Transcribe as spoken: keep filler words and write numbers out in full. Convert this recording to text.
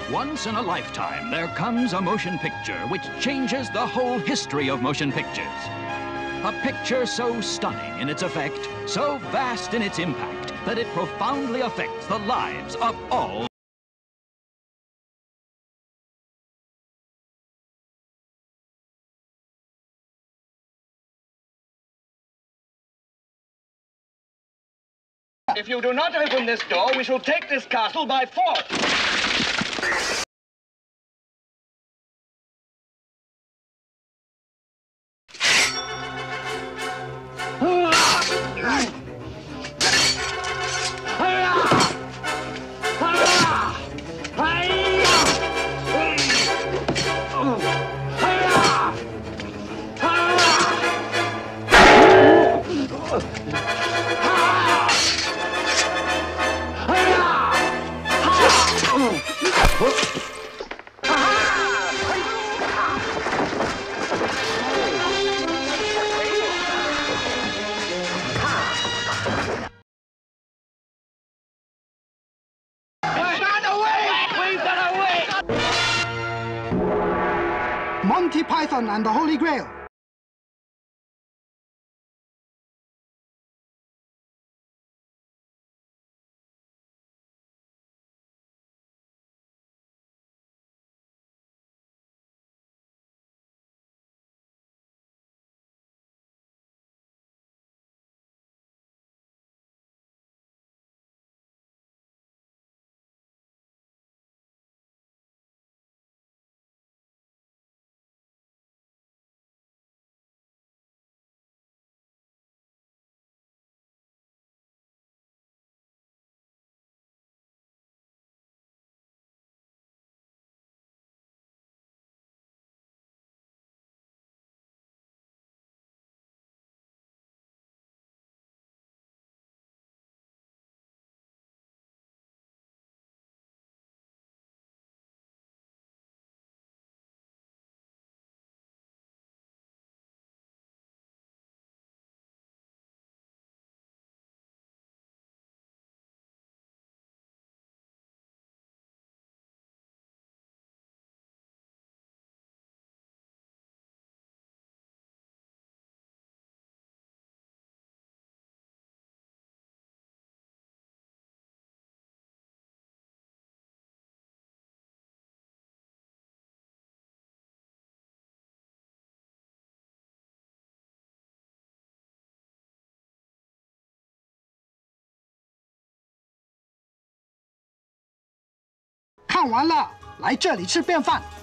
Once in a lifetime, there comes a motion picture which changes the whole history of motion pictures. A picture so stunning in its effect, so vast in its impact, that it profoundly affects the lives of all. If you do not open this door, we shall take this castle by force. Monty Python and the Holy Grail.看完了，来这里吃便饭。